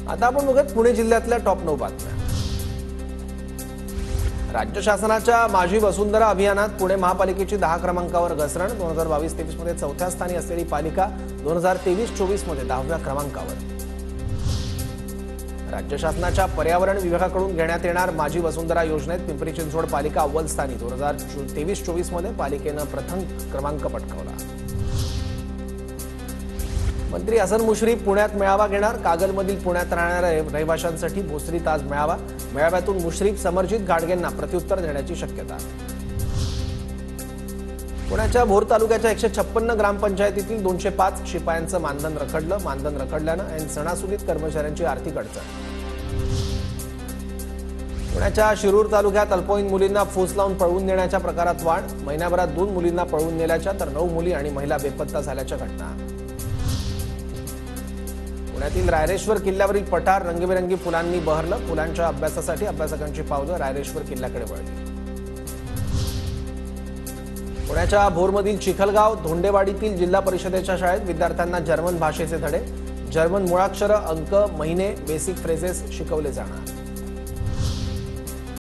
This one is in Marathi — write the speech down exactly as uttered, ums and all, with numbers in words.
आता आपण बघत पुणे जिल्ह्यातल्या टॉप नऊ बातम्या। राज्य शासनाच्या माझी वसुंधरा अभियानात पुणे महापालिकेची दहा क्रमांकावर घसरण। दोन हजार बावीस तेवीस मध्ये चौथ्या स्थानी असलेली पालिका दोन हजार तेवीस चोवीस मध्ये दहाव्या क्रमांकावर। राज्य शासनाच्या पर्यावरण विभागाकडून घेण्यात येणार माझी वसुंधरा योजनेत पिंपरी चिंचवड पालिका अव्वल स्थानी। दोन हजार तेवीस चोवीस मध्ये पालिकेनं प्रथम क्रमांक पटकावला। मंत्री हसन मुश्रीफ पुण्यात मेळावा घेणार। कागलमधील पुण्यात राहणाऱ्या रहिवाशांसाठी भोसरीत आज मेळावा। मेळाव्यातून मुश्रीफ समर्जित गाडगेंना प्रत्युत्तर देण्याची शक्यता। पुण्याच्या भोर तालुक्याच्या एकशे छप्पन्न ग्रामपंचायतीतील दोनशे पाच शिपायांचं मानधन रखडलं। मानधन रखडल्यानं ऐन सणासुदीत कर्मचाऱ्यांची आर्थिक अडचण। पुण्याच्या शिरूर तालुक्यात अल्पवयीन मुलींना फूस लावून पळवून नेण्याच्या प्रकारात वाढ। महिन्याभरात दोन मुलींना पळवून नेल्याच्या तर नऊ मुली आणि महिला बेपत्ता झाल्याच्या घटना। पुण्यातील रायरेश्वर किल्ल्यावरील पठार रंगीबेरंगी फुलांनी बहरलं। फुलांच्या अभ्यासासाठी अभ्यासकांची पावलं रायरेश्वर किल्ल्याकडे वळली। पुण्याच्या भोरमधील चिखलगाव धोंडेवाडीतील जिल्हा परिषदेच्या शाळेत विद्यार्थ्यांना जर्मन भाषेचे धडे। जर्मन मुळाक्षरं, अंक, महिने, बेसिक फ्रेजेस शिकवले जाणार।